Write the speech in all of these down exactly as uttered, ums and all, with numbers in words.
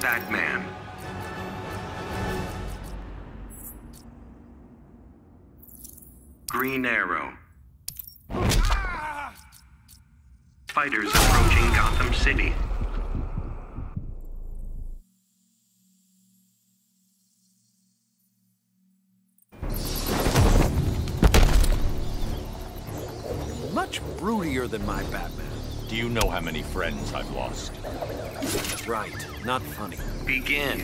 Batman. Green Arrow. Fighters approaching Gotham City. Much broodier than my Batman. Do you know how many friends I've lost? Right, not funny. Begin.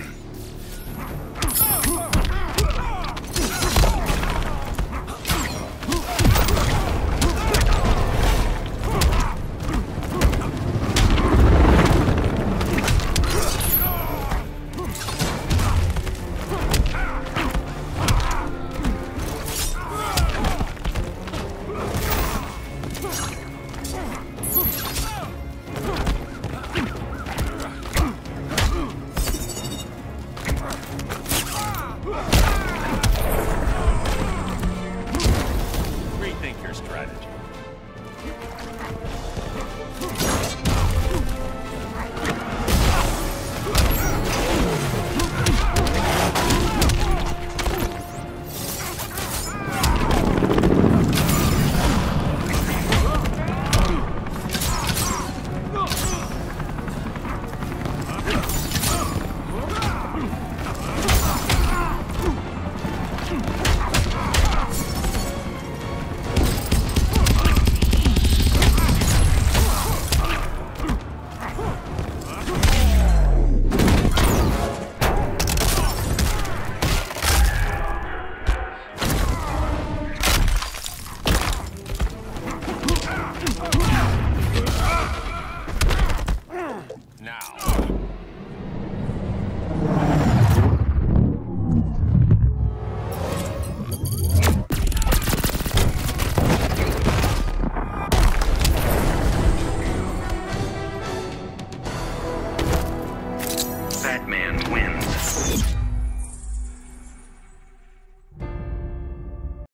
Rethink your strategy. Now.